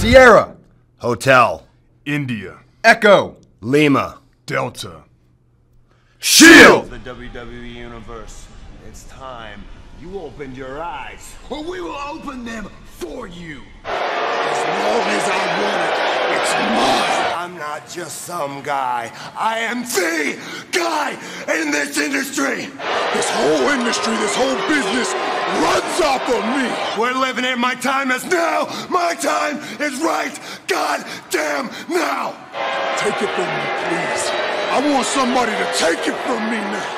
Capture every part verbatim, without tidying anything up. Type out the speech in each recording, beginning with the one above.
Sierra. Hotel. India. Echo. Lima. Delta. Shield! The W W E Universe. It's time. You opened your eyes. Well, we will open them for you. As long as I want it, it's mine. I'm not just some guy. I am the guy in this industry. This whole industry, this whole business runs off of me. We're living it. My time is now. My time is right goddamn now. Take it from me, please. I want somebody to take it from me now.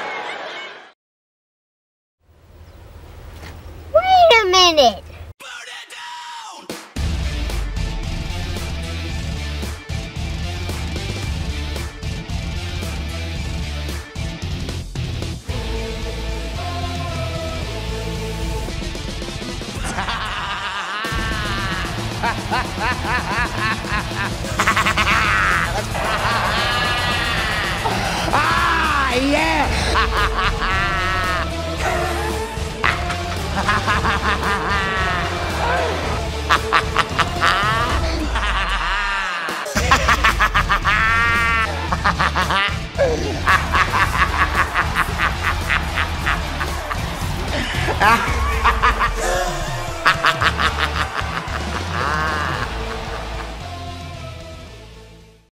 Wait a minute! Burn it down! Ah, yeah!